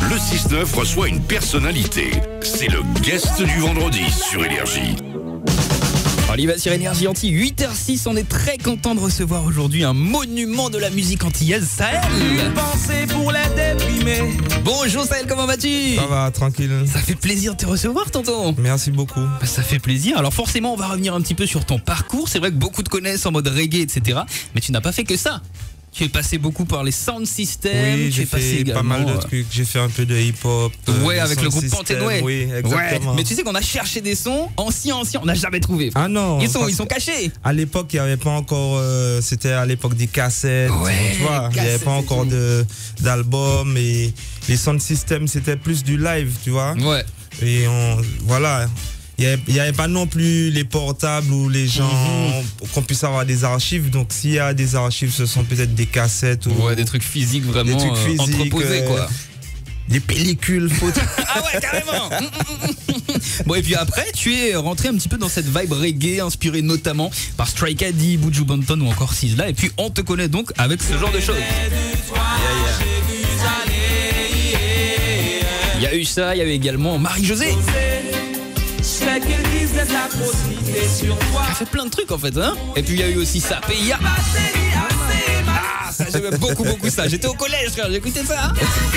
le 6-9 reçoit une personnalité. C'est le guest du vendredi sur Énergie. On y va sur Énergie Antilles, 8h06, on est très content de recevoir aujourd'hui un monument de la musique antillaise, Sahel. Pour les déprimés. Bonjour Sahel, comment vas-tu? Ça va, tranquille. Ça fait plaisir de te recevoir, tonton. Merci beaucoup. Ça fait plaisir. Alors forcément, on va revenir un petit peu sur ton parcours. C'est vrai que beaucoup te connaissent en mode reggae, etc. Mais tu n'as pas fait que ça. Tu es passé beaucoup par les sound systems. Oui, j'ai fait pas mal de trucs. J'ai fait un peu de hip-hop. Ouais, avec le groupe Panthénoé. Oui, exactement. Ouais. Mais tu sais qu'on a cherché des sons anciens, on n'a jamais trouvé. Ah non. Ils sont cachés. À l'époque, il n'y avait pas encore. C'était à l'époque des cassettes. Ouais, tu vois, il n'y avait pas encore d'albums. Et les sound systems, c'était plus du live, tu vois. Ouais. Et voilà. Il n'y avait pas non plus les portables où les gens qu'on puisse avoir des archives. Donc s'il y a des archives, ce sont peut-être des cassettes ou ouais, des trucs physiques vraiment des trucs physiques, entreposés quoi. Des pellicules photos. Ah ouais, carrément. Bon, et puis après, tu es rentré un petit peu dans cette vibe reggae, inspirée notamment par Stray Caddy, Buju Banton ou encore Sizzla. Et puis on te connaît donc avec ce genre de choses. Il y a eu ça, il y a eu également Marie-Josée. Elle fait plein de trucs en fait, hein. Et puis il y a eu aussi ça, PIA. Ah, ça j'aimais beaucoup ça. J'étais au collège, frère, j'écoutais ça.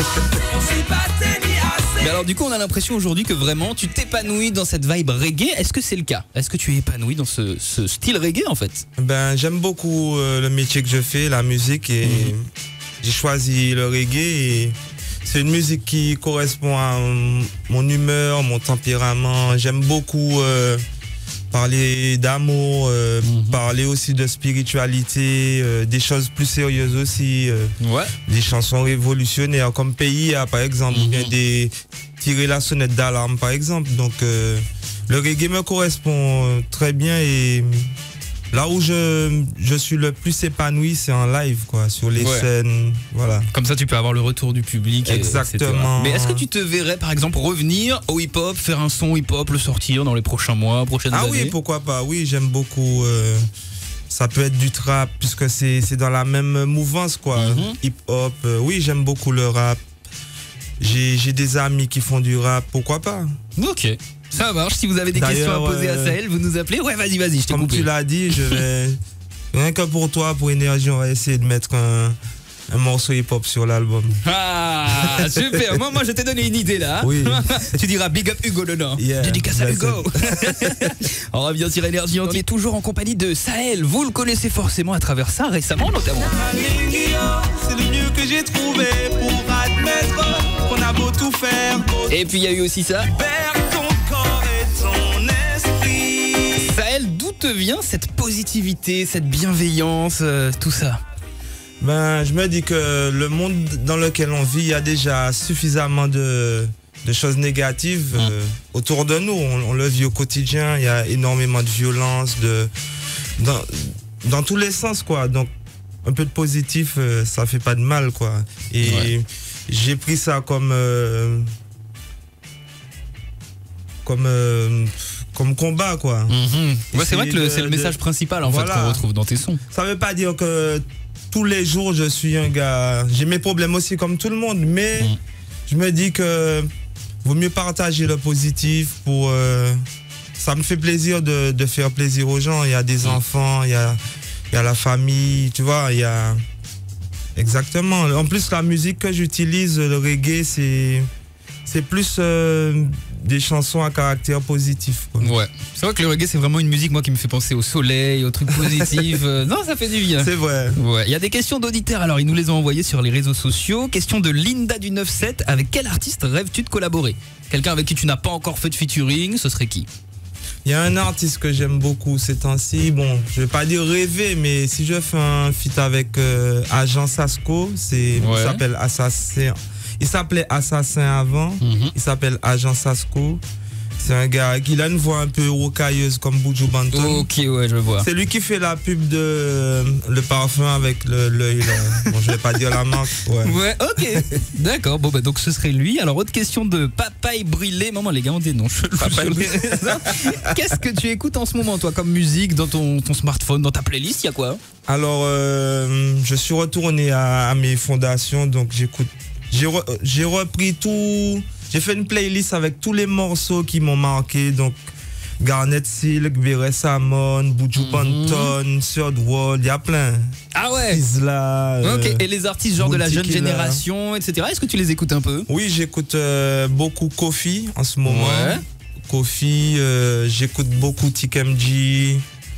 Mais alors du coup, on a l'impression aujourd'hui que vraiment tu t'épanouis dans cette vibe reggae. Est-ce que c'est le cas? Est-ce que tu es épanoui dans ce style reggae en fait? Ben, j'aime beaucoup le métier que je fais, la musique, et j'ai choisi le reggae. Et c'est une musique qui correspond à mon humeur, mon tempérament. J'aime beaucoup parler d'amour, parler aussi de spiritualité, des choses plus sérieuses aussi. Ouais. Des chansons révolutionnaires comme PIA par exemple, ou bien tirer la sonnette d'alarme par exemple. Donc le reggae me correspond très bien, et là où je suis le plus épanoui, c'est en live, quoi, sur les scènes, voilà. Comme ça, tu peux avoir le retour du public. Exactement. Mais est-ce que tu te verrais, par exemple, revenir au hip-hop, faire un son hip-hop, le sortir dans les prochains mois, prochaines années? Ah oui, pourquoi pas. Oui, j'aime beaucoup. Ça peut être du trap, puisque c'est dans la même mouvance, quoi. Hip-hop. Oui, j'aime beaucoup le rap. J'ai des amis qui font du rap. Pourquoi pas? Ok. Ça marche, si vous avez des questions à poser à Sahel, vous nous appelez. Ouais, vas-y, je t'ai coupé. Comme tu l'as dit, je vais... Rien que pour toi, pour Énergie, on va essayer de mettre un morceau hip-hop sur l'album. Ah, super. Moi, je t'ai donné une idée là. Oui. Tu diras big up Hugo dedans. Yeah, dédicace à Hugo. On revient sur Énergie, on est toujours en compagnie de Sahel. Vous le connaissez forcément à travers ça, récemment notamment. C'est le mieux que j'ai trouvé pour admettre qu'on a beau tout faire. Et puis il y a eu aussi ça. Sahel, d'où te vient cette positivité, cette bienveillance, tout ça? Ben, je me dis que le monde dans lequel on vit, il y a déjà suffisamment de choses négatives autour de nous. On le vit au quotidien, il y a énormément de violence, dans tous les sens, quoi. Donc, un peu de positif, ça fait pas de mal, quoi. Et j'ai pris ça comme combat, quoi. Ouais, c'est vrai que c'est le message principal en fait qu'on retrouve dans tes sons. Ça veut pas dire que tous les jours je suis un gars. J'ai mes problèmes aussi comme tout le monde, mais je me dis que vaut mieux partager le positif pour. Ça me fait plaisir de faire plaisir aux gens. Il y a des enfants, il y a la famille, tu vois, il y a. Exactement. En plus, la musique que j'utilise, le reggae, c'est plus des chansons à caractère positif, quoi. Ouais. C'est vrai que le reggae, c'est vraiment une musique, moi, qui me fait penser au soleil, aux trucs positifs. Non, ça fait du bien. C'est vrai. Ouais. Il y a des questions d'auditeurs, alors ils nous les ont envoyées sur les réseaux sociaux. Question de Linda du 97. Avec quel artiste rêves-tu de collaborer? Quelqu'un avec qui tu n'as pas encore fait de featuring, ce serait qui? Il y a un artiste que j'aime beaucoup ces temps-ci. Bon, je vais pas dire rêver, mais si je fais un feat avec Agent Sasco, il s'appelle Assassin. Il s'appelait Assassin avant. Il s'appelle Agent Sasco. C'est un gars qui a une voix un peu rocailleuse comme Buju Banton. Ok, ouais, je vois. C'est lui qui fait la pub de le parfum avec l'œil là. Bon, je vais pas dire la marque. Ouais, ok. D'accord, bon, bah, donc ce serait lui. Alors, autre question de Papaye Brûlé. Maman, les gars, on des noms chelous. Qu'est-ce que tu écoutes en ce moment, toi, comme musique, dans ton smartphone, dans ta playlist, il y a quoi? Alors, je suis retourné à mes fondations, donc j'écoute j'ai repris tout. J'ai fait une playlist avec tous les morceaux qui m'ont marqué. Donc, Garnet Silk, Beret Samon, Buju Banton, Third World, il y a plein. Ah ouais. Isla, Ok. Et les artistes genre de la jeune Bounty Killer. génération, etc. Est-ce que tu les écoutes un peu? Oui, j'écoute beaucoup Kofi en ce moment. Ouais. Kofi, j'écoute beaucoup TKMG,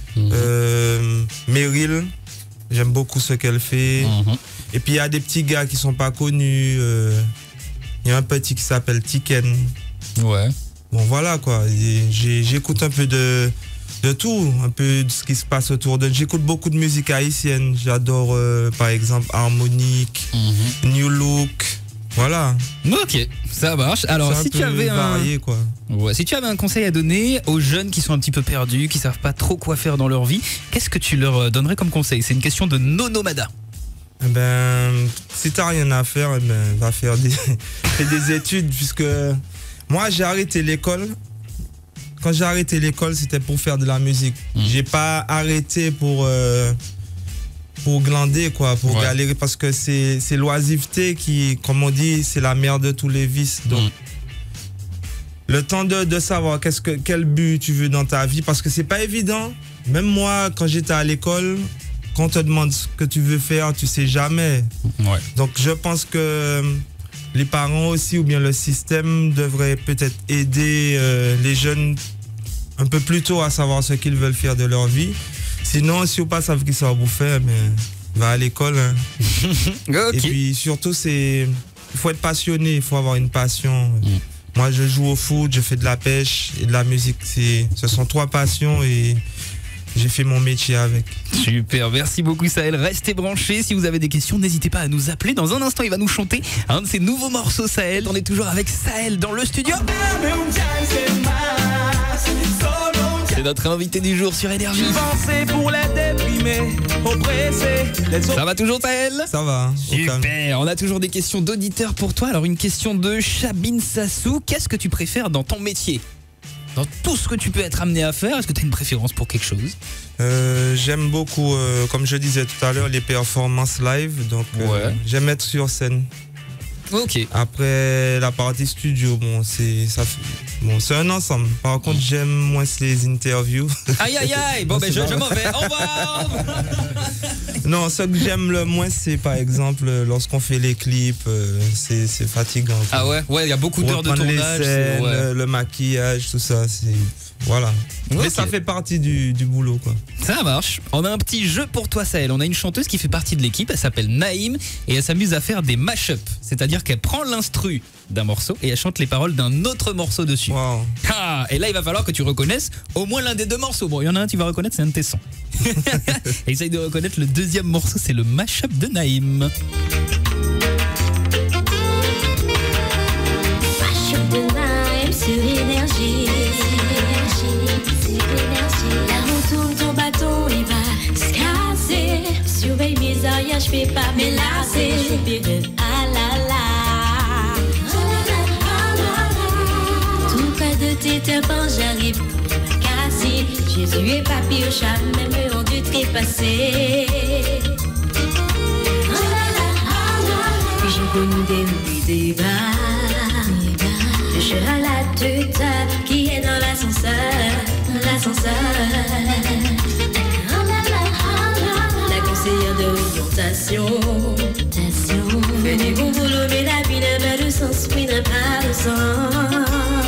Meryl. J'aime beaucoup ce qu'elle fait. Et puis il y a des petits gars qui sont pas connus. Il y a un petit qui s'appelle Tiken. Ouais. Bon voilà quoi. J'écoute un peu de tout, un peu de ce qui se passe autour de. J'écoute beaucoup de musique haïtienne. J'adore par exemple Harmonique, New Look. Voilà. Ok, ça marche. Alors si tu avais varié, quoi. Ouais, si tu avais un conseil à donner aux jeunes qui sont un petit peu perdus, qui savent pas trop quoi faire dans leur vie, qu'est-ce que tu leur donnerais comme conseil? C'est une question de Nonomada. Eh ben, si t'as rien à faire, eh ben, va faire fais des études, puisque moi j'ai arrêté l'école. Quand j'ai arrêté l'école, c'était pour faire de la musique. J'ai pas arrêté pour glander, quoi, pour galérer, parce que c'est l'oisiveté qui, comme on dit, c'est la mère de tous les vices. Donc, le temps de savoir quel but tu veux dans ta vie, parce que c'est pas évident. Même moi, quand j'étais à l'école, quand on te demande ce que tu veux faire, tu sais jamais. Ouais. Donc, je pense que les parents aussi, ou bien le système, devrait peut-être aider les jeunes un peu plus tôt à savoir ce qu'ils veulent faire de leur vie. Sinon, si vous pas savez qu'ils savent vous faire, mais va à l'école. Hein. Okay. Et puis surtout, il faut être passionné, il faut avoir une passion. Moi, je joue au foot, je fais de la pêche et de la musique. Ce sont 3 passions et j'ai fait mon métier avec. Super, merci beaucoup Sahel. Restez branchés. Si vous avez des questions, n'hésitez pas à nous appeler. Dans un instant, il va nous chanter un de ses nouveaux morceaux Sahel. On est toujours avec Sahel dans le studio. C'est notre invité du jour sur Énergie. Pour les déprimés, oppressés, Ça va toujours Sahel? Ça va. Super, on a toujours des questions d'auditeurs pour toi. Alors une question de Chabin Sassou. Qu'est-ce que tu préfères dans ton métier? Dans tout ce que tu peux être amené à faire, est-ce que tu as une préférence pour quelque chose? J'aime beaucoup, comme je disais tout à l'heure, les performances live. Donc j'aime être sur scène. Ok. Après la partie studio, c'est un ensemble. Par contre, j'aime moins les interviews. Aïe aïe aïe. Bon ben je m'en vais. Au revoir. Non, ce que j'aime le moins, c'est par exemple lorsqu'on fait les clips, c'est fatigant. Ah ouais, il y a beaucoup d'heures de tournage. Les scènes, le maquillage, tout ça, voilà. Okay. Mais ça fait partie du boulot, quoi. Ça marche. On a un petit jeu pour toi, Sahel. On a une chanteuse qui fait partie de l'équipe. Elle s'appelle Naïm et elle s'amuse à faire des mash-up. C'est-à-dire qu'elle prend l'instru d'un morceau et elle chante les paroles d'un autre morceau dessus. Wow. Ah, et là, il va falloir que tu reconnaisses au moins l'un des 2 morceaux. Bon, il y en a un, tu vas reconnaître, c'est un de tes sons. Essaye de reconnaître le deuxième morceau, c'est le mash-up de Naïm. Mash-up de Naïm sur Énergie. La roue tourne, ton bâton il va se casser. Surveille mes arrières, je fais pas me lasser. Ah la la. Tout près de tes tympans, j'arrive à casser. Jésus et papier au chat, même eux ont dû trépasser. Puis j'ai connu des hauts et des bas. Le cheval à tête qui est dans l'ascenseur. La conseillère d'orientation fait du bon boulot, mais la vie n'a pas de sens, oui, n'a pas de sens.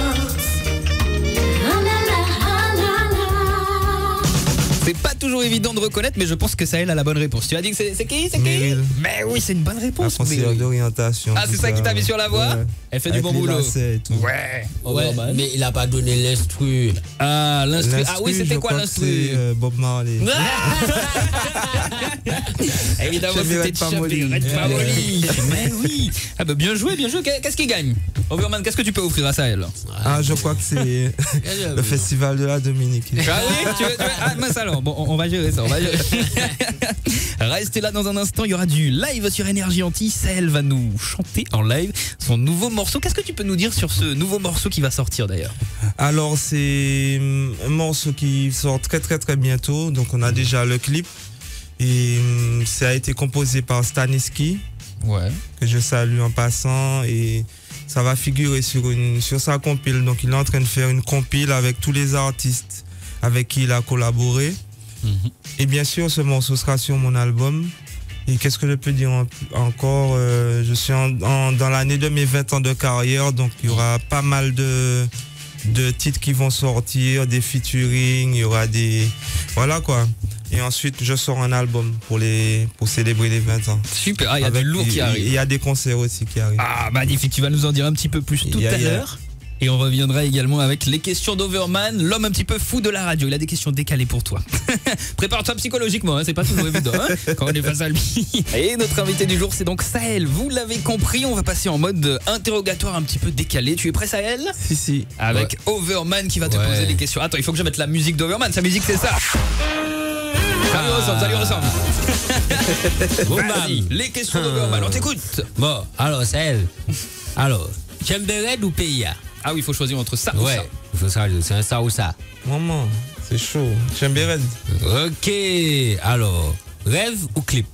C'est pas toujours évident de reconnaître, mais je pense que Sahel a la bonne réponse. Tu as dit que c'est qui? C'est qui? Meryl. Mais oui, c'est une bonne La réponse. conseillère d'orientation. Ah, c'est ça qui t'a mis sur la voie? Ouais. Elle fait du Avec bon les boulot. lacets et tout. Ouais. Ouais, mais il a pas donné l'instru. Ah, l'instru. Ah oui, c'était je quoi crois que l'instru? c'est, Bob Marley. Évidemment, c'était Chabin Family. Mais oui. Ah bah bien joué, bien joué. Qu'est-ce qu'il gagne? Overman, qu'est-ce que tu peux offrir à Sahel? Ah, je crois que c'est le festival de la Dominique. Ah oui, tu veux... Ah mince alors, bon, on va gérer ça, on va gérer. Restez là dans un instant, il y aura du live sur Énergie Anti. Sahel va nous chanter en live son nouveau morceau. Qu'est-ce que tu peux nous dire sur ce nouveau morceau qui va sortir d'ailleurs? Alors, c'est un morceau qui sort très très très bientôt. Donc, on a déjà le clip. Et ça a été composé par Staniski. Ouais. que je salue en passant, et ça va figurer sur sa compile. Donc il est en train de faire une compile avec tous les artistes avec qui il a collaboré. Et bien sûr, ce morceau sera sur mon album. Et qu'est-ce que je peux dire encore, je suis dans l'année de mes 20 ans de carrière, donc il y aura pas mal de titres qui vont sortir, des featuring, il y aura des... Voilà quoi. Et ensuite, je sors un album pour célébrer les 20 ans. Super, il y a du lourd qui arrive. Il y a des concerts aussi qui arrivent. Ah, magnifique, tu vas nous en dire un petit peu plus tout à l'heure. Et on reviendra également avec les questions d'Overman, l'homme un petit peu fou de la radio. Il a des questions décalées pour toi. Prépare-toi psychologiquement, hein, c'est pas toujours évident quand on est face à lui. Et notre invité du jour, c'est donc Sahel. Vous l'avez compris, on va passer en mode interrogatoire un petit peu décalé. Tu es prêt, Sahel? Si. Avec Overman qui va te poser des questions. Attends, il faut que je mette la musique d'Overman. Sa musique, c'est ça. Ça lui ressemble. Bon, vas-y, les questions d'Overman, on t'écoute. Bon, alors, Sahel. Alors, Chambered ou Pays? Ah oui, il faut choisir entre ça ou ça. Il faut choisir, c'est un ça ou ça. Maman, c'est chaud. Chambered. Ok, alors, rêve ou clip?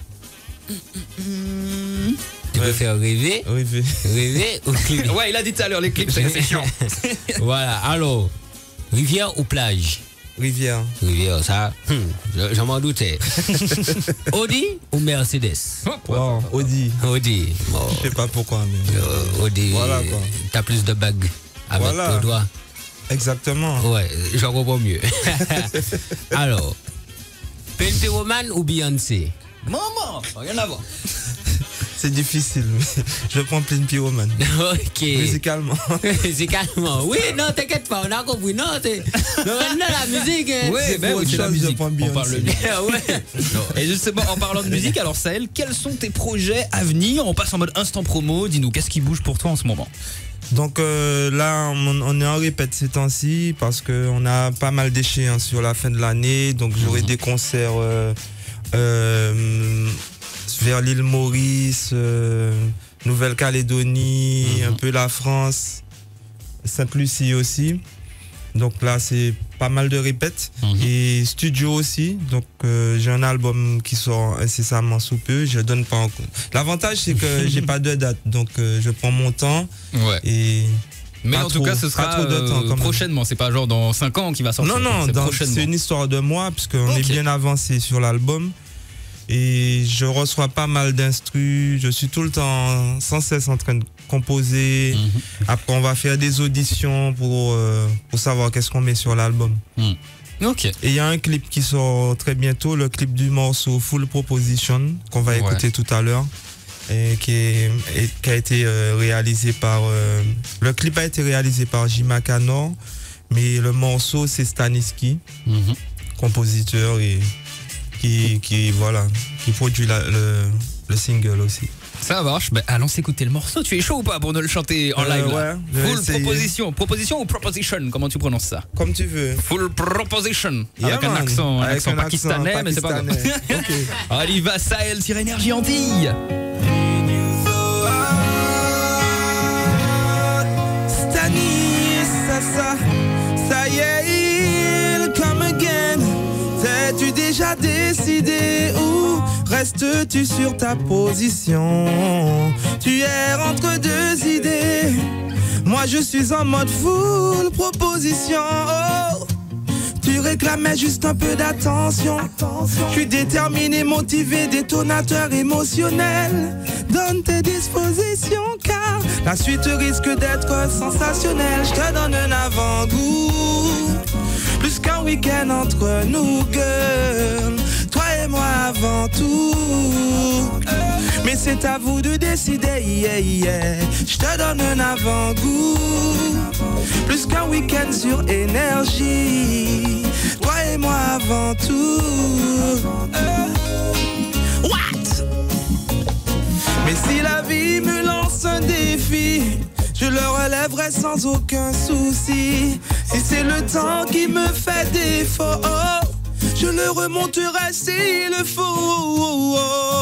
Tu peux faire rêver? Rêver ou clip? Ouais, il a dit tout à l'heure, les clips, c'est chiant. Voilà, alors, rivière ou plage? Rivière, ça, j'en m'en doutais. Audi ou Mercedes? Wow, Audi. Bon. Je sais pas pourquoi, mais... Audi, voilà, quoi. T'as plus de bagues avec ton doigt. Exactement. Ouais, j'en comprends mieux. Alors, Pente Woman ou Beyoncé? Maman, rien à voir. C'est difficile, mais je prends plein de Pyroman. Ok. Musicalement. Oui, non, t'inquiète pas, on a compris. Non, la musique. Oui, c'est la musique. On parle de ouais. Et justement, en parlant de musique, alors Sahel, quels sont tes projets à venir? On passe en mode instant promo. Dis-nous, qu'est-ce qui bouge pour toi en ce moment? Donc là, on est en répète ces temps-ci parce qu'on a pas mal d'échéances sur la fin de l'année. Donc j'aurai des concerts vers l'île Maurice, Nouvelle-Calédonie, un peu la France, Sainte-Lucie aussi. Donc là, c'est pas mal de répètes. Et studio aussi. Donc j'ai un album qui sort incessamment sous peu. Je donne pas encore. L'avantage, c'est que j'ai pas de date. Donc je prends mon temps. Ouais. Et mais en tout cas, ce sera prochainement. C'est pas genre dans 5 ans qu'il va sortir. Non, c'est une histoire de mois, puisqu'on est bien avancé sur l'album. Et je reçois pas mal d'instrus. Je suis tout le temps, sans cesse en train de composer. Après, on va faire des auditions pour savoir qu'est-ce qu'on met sur l'album. Ok. Et il y a un clip qui sort très bientôt, le clip du morceau Full Proposition, qu'on va écouter tout à l'heure. Et qui a été réalisé par... le clip a été réalisé par Jima Kanor, mais le morceau, c'est Staniski, compositeur et... qui produit le single aussi. Ça marche, allons s'écouter le morceau. Tu es chaud ou pas pour nous le chanter en live là? Full Proposition ou Proposition, comment tu prononces ça? Comme tu veux. Full Proposition. Avec un accent pakistanais, mais c'est pas grave. Okay. Allez, va Sahel sur Énergie Antilles. Stanis, ça y est, il come again. T'es-tu déjà décidé ou restes-tu sur ta position? Tu es entre deux idées. Moi je suis en mode full proposition. Oh, tu réclamais juste un peu d'attention. Je suis déterminé, motivé, détonateur émotionnel. Donne tes dispositions car la suite risque d'être sensationnelle. Je te donne un avant-goût. Plus qu'un week-end entre nous, girl. Toi et moi avant tout. Mais c'est à vous de décider, Je te donne un avant-goût. Plus qu'un week-end sur énergie. Toi et moi avant tout. What? Mais si la vie me lance un défi, je le relèverai sans aucun souci. Si c'est le temps qui me fait défaut, je le remonterai s'il le faut.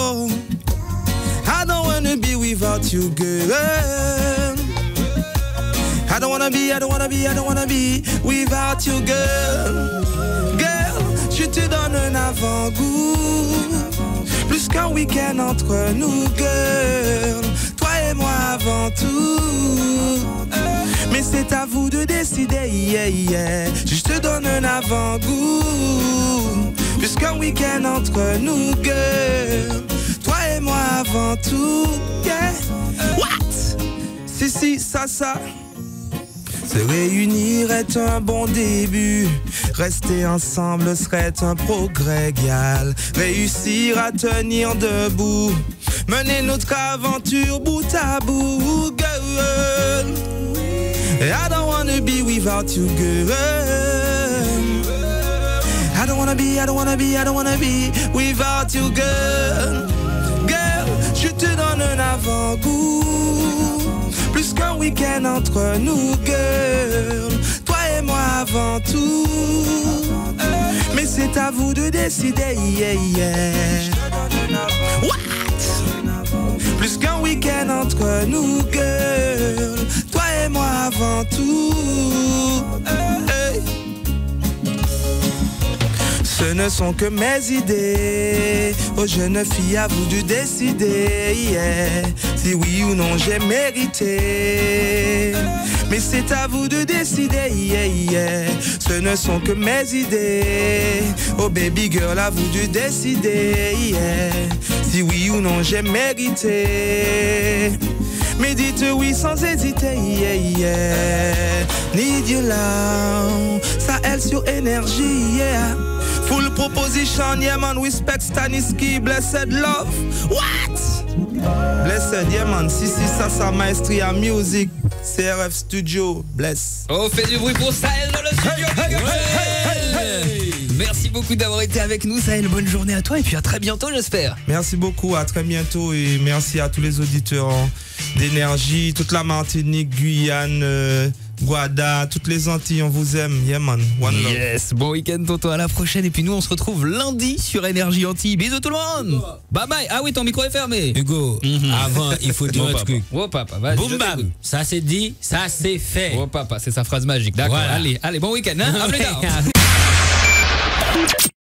I don't wanna be without you, girl. I don't wanna be without you, girl. Girl, je te donne un avant-goût. Plus qu'un week-end entre nous, girl. Toi et moi avant tout. Mais c'est à vous de décider, yeah, yeah. Je te donne un avant-goût. Puisqu'un week-end entre nous, girl. Toi et moi avant tout, yeah. What? Si, ça. Se réunir est un bon début. Rester ensemble serait un progrès égal. Réussir à tenir debout. Mener notre aventure bout à bout, girl. I don't wanna be without you, girl. I don't wanna be without you, girl. Girl, je te donne un avant-goût. Plus qu'un week-end entre nous, girl. Toi et moi avant tout. Mais c'est à vous de décider, yeah, yeah. What? Plus qu'un week-end entre nous, girl. Toi et moi avant tout. Hey. Ce ne sont que mes idées. Aux jeunes filles, à vous de décider, yeah. Si oui ou non j'ai mérité. Mais c'est à vous de décider, yeah, yeah. Ce ne sont que mes idées. Oh baby girl, à vous de décider, yeah. Si oui ou non j'ai mérité. Mais dites oui sans hésiter, yeah, yeah. Need you love. Ça elle sur énergie, yeah. Full proposition, yeah man, respect Staniski, blessed love. What? Blessed, yeah man, si ça maestria music, CRF Studio, bless. Oh, fait du bruit pour Sahel dans le studio. Hey. Merci beaucoup d'avoir été avec nous, Sahel. Bonne journée à toi et puis à très bientôt, j'espère. Merci beaucoup, à très bientôt et merci à tous les auditeurs d'énergie, toute la Martinique, Guyane, Guada, toutes les Antilles, on vous aime. Yeah man, one love. Yes, bon week-end tonton, à la prochaine. Et puis nous on se retrouve lundi sur Énergie Antilles. Bisous tout le monde. Bye bye. Ah oui, ton micro est fermé. Hugo, avant il faut dire un truc. Oh papa, vas-y. Boum bam, ça c'est dit, ça c'est fait. Oh papa, c'est sa phrase magique. D'accord, voilà. Allez, bon week-end, hein. À plus tard.